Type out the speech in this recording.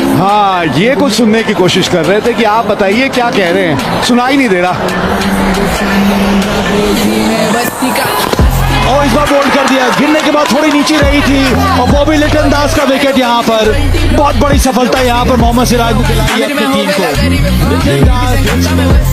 हाँ, ये कुछ सुनने की कोशिश कर रहे थे कि आप बताइए क्या कह रहे हैं, सुनाई नहीं दे रहा। और इस बार बोल्ड कर दिया, गिरने के बाद थोड़ी नीचे रही थी और बॉबी लिटन दास का विकेट यहाँ पर। बहुत बड़ी सफलता यहाँ पर मोहम्मद सिराज ने दिलाई है अपनी टीम को।